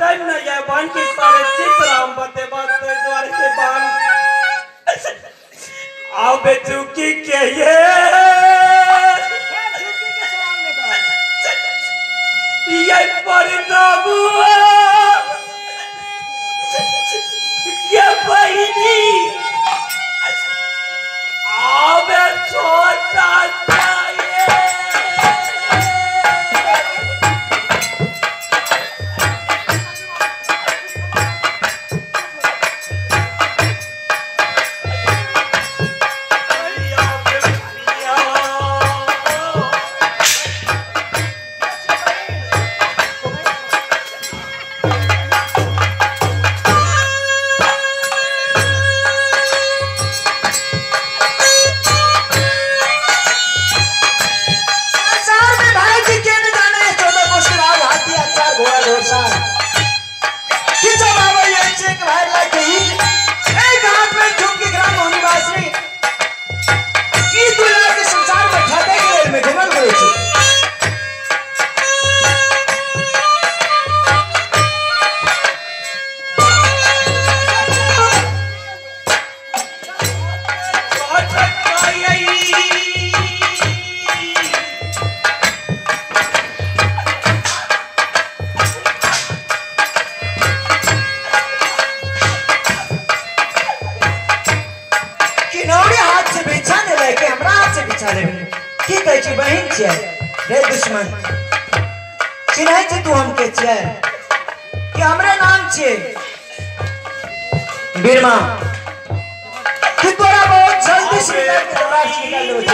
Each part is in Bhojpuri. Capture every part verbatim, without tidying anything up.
टाइम ना ये बान के सारे चित्राम बते बते द्वार के बान आओ बेचुकी के ये ये परिणाम ये बहिनी आओ बे छोटा बीरमा तू तोरा बहुत जल्दी से निकल लो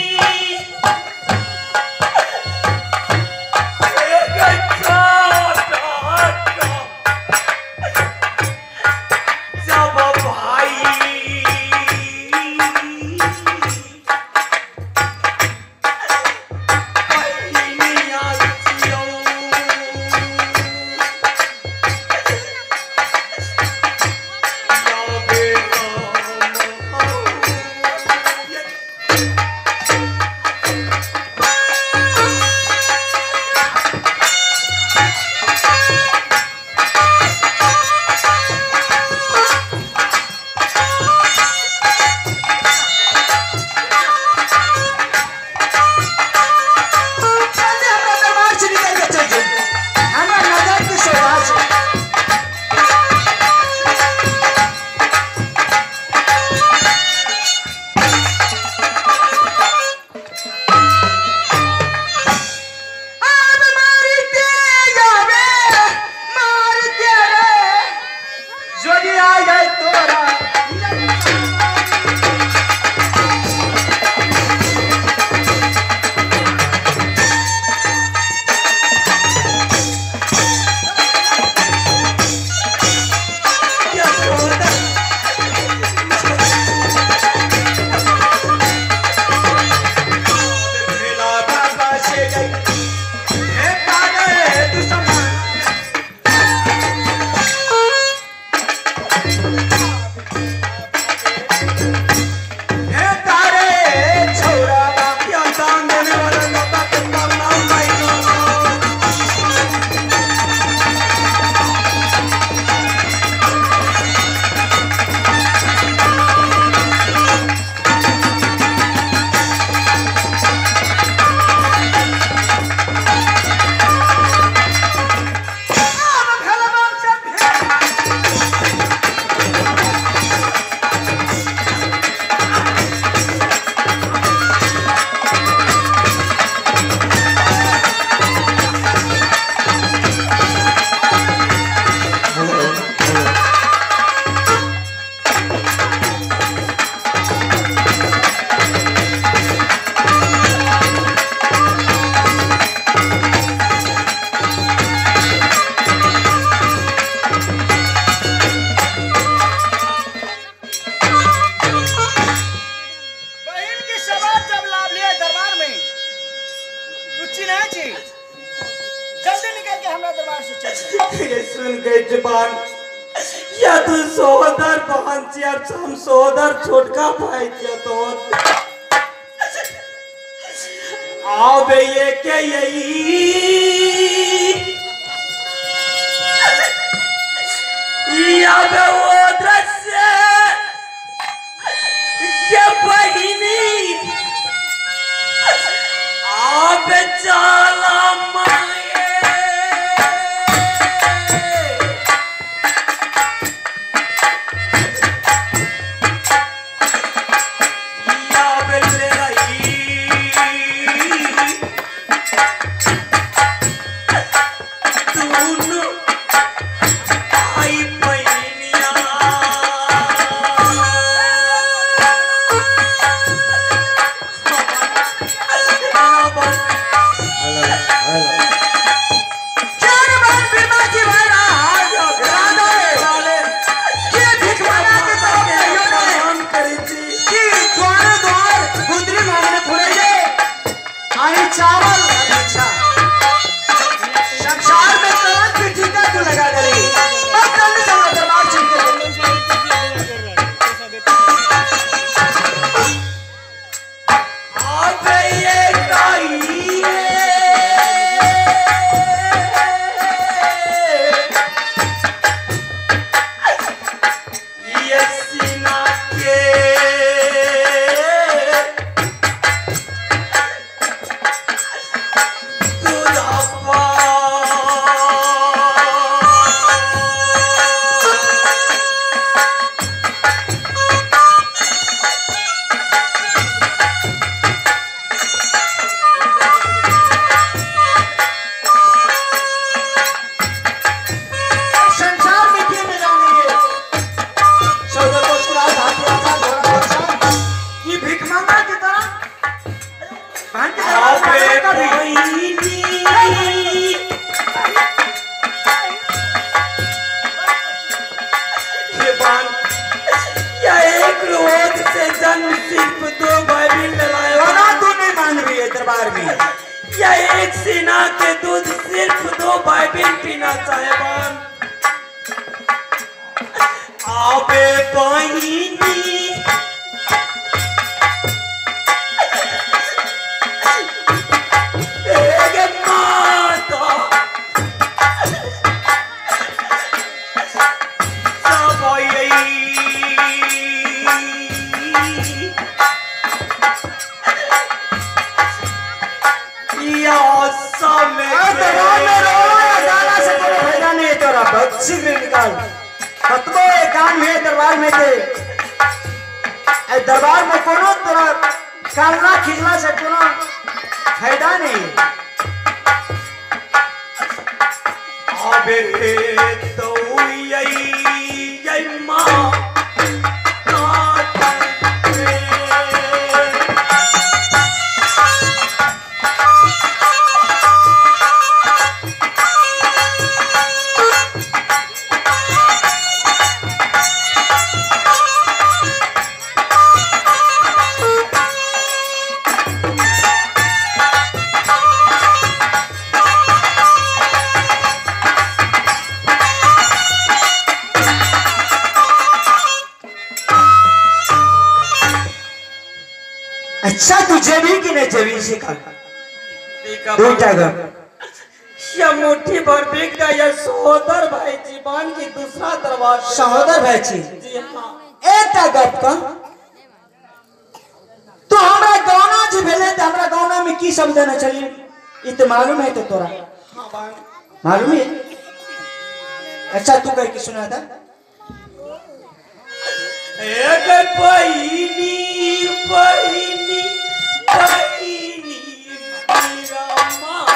सुन गए जबान या तू सोहदर बहन यार हम सोहदर छोटका भाई क्या तो आओ बे ये के यही जाला माए या बेले रही तूनु आई पैनिया चावल अच्छा संसार में कौन सी टीका तू लगा गई अब जल्दी चलो दरबार चलते अबे ये काई ये सीना के दरबार में या एक सीना के दूध सिर्फ दो बाइबिल पीना साहेबान आबे बहिनी एक माता सब यही शीघ्र निकाल खत्मो काम है दरबार में थे दरबार में कोनो तरह कालना खिचला से कोनो फायदा नहीं अबे तो यही यही माँ अच्छा तू जेबी की नहीं जेबी सिखा दूटा गम या मुट्ठी भर बिक गया या सहोदर भाई जीवन की दूसरा दरबार सहोदर भाई जी जी हाँ एता गप का तो हमरा गाना जी भेले त हमरा गाना में की शब्द न चली इ त मालूम है तो तोरा हाँ भाई मालूम है अच्छा तू कह के सुना था एक बहिनी बहिनी बहिनी मेरा माँ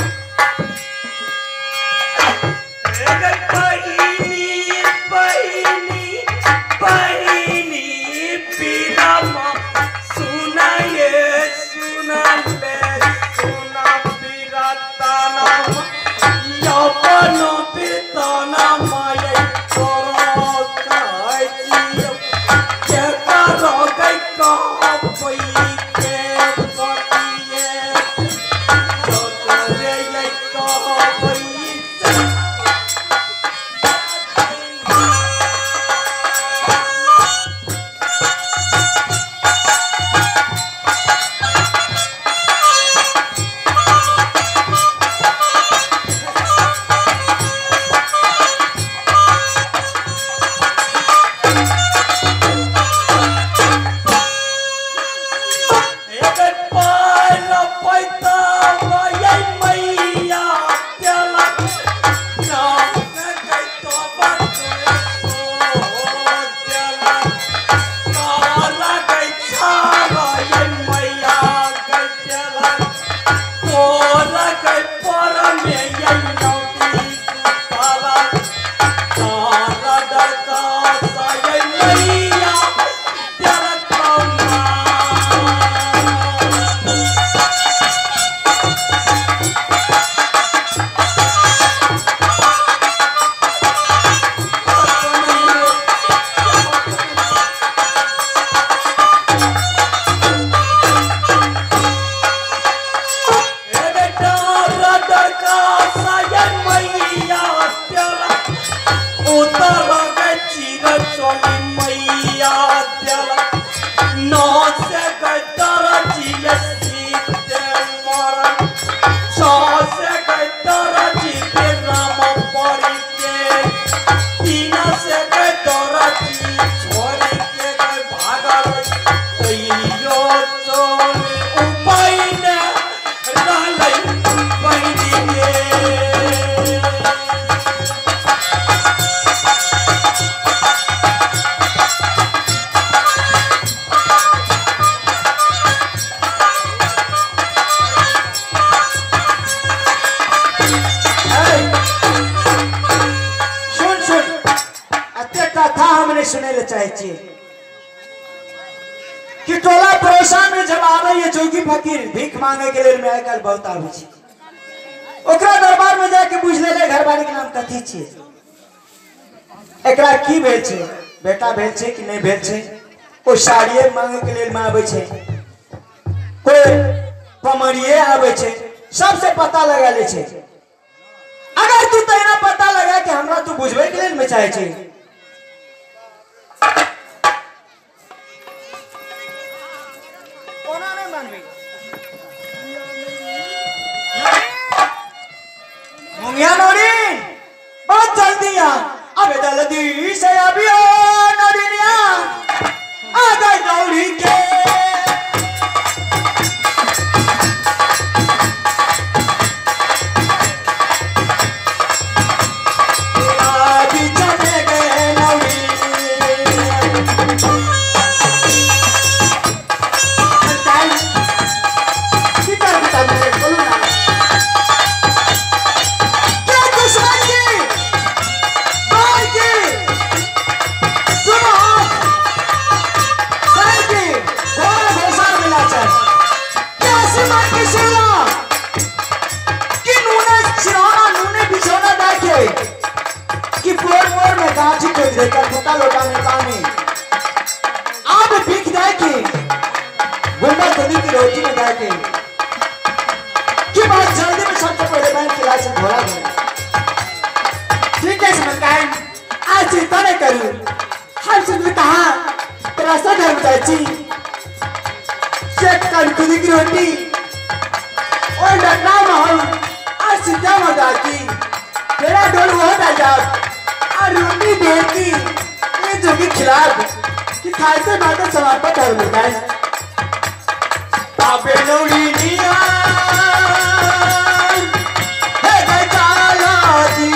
एक बहिनी बहिनी बहिनी मेरा माँ सुना ये सुना ले सुना मेरा ताना या बनो पिताना माये करो काजी के करो गई का पई के पर सुने ले चाहे छे कि टोला पड़ोसा में जब आवे ये जोगी फकीर भीख मांगे के लिए में आजकल बहुत आवे छे ओकरा दरबार में जाके पूछ ले ले घरवाली के नाम कथी छे एकरा की भेल छे बेटा भेल छे कि नहीं भेल छे कोई साड़िए मांगे के लिए में आवे छे कोई पमरिए आवे छे सबसे पता लगा ले छे अगर तू तेना पता लगा कि हमरा तू बुझबे के लिए में चाहे छे कोना नहीं मानबी मुंगिया नोरी बहुत जल्दी आ अबे जल्दी से अबियो नोरिया आ गई गौरी के पता लोटा में पानी आप भीख जाए की गुंडा खुदी की रोटी में जाए की कि बात जल्दी में सबसे पहले बैंक के लाइसेंस भरा दे ठीक है समझदार आज चिंता नहीं करूं हर चीज में कहा तेरा सा घर में जाए चेक कर खुदी की रोटी और डरना माहौल आज चिंता मत आती तेरा डोल वो डाल जा रोटी देती ये जो कि खिलाफ कि खाते बातें समाप्त कर देता है अबे नौरी निया हे गजाला दी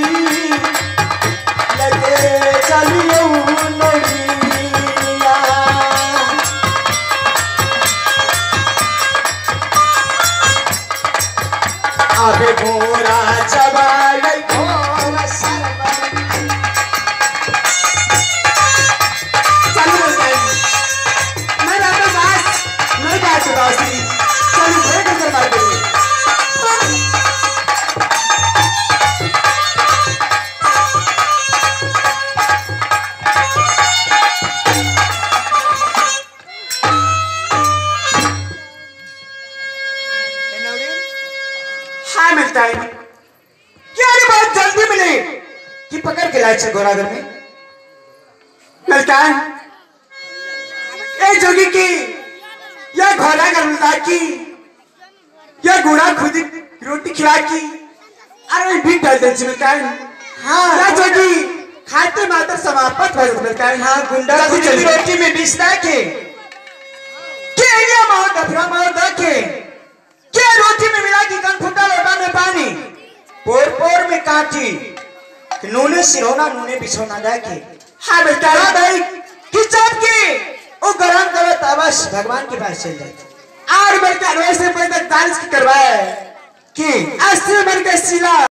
लगे चलियो नौरिया अबे गोरा चबाई गोरा सरबा हाँ मिलता है क्या बात जल्दी मिले कि पकड़ के लाए घोड़ाघर में मिलता है ए जोगी की या घोड़ाघर मिलता की या घोड़ा खुद रोटी खिला की अरे भी डाल दे मिलता है हाँ या जोगी खाते मात्र समाप्त हो मिलता है हाँ गुंडा खुद रोटी में बीस के क्या ये मार डफरा मार देखे क्या रोटी में मिला की कन फुटा लोटा में पानी पोर पोर में काटी नूने सिरोना नूने बिछोना देखे हाँ बेटा भाई किचन की वो गरम करो तबस भगवान के पास चल जाते और बेटा वैसे पहले दानिश की करवाया कि अस्सी मन के सिला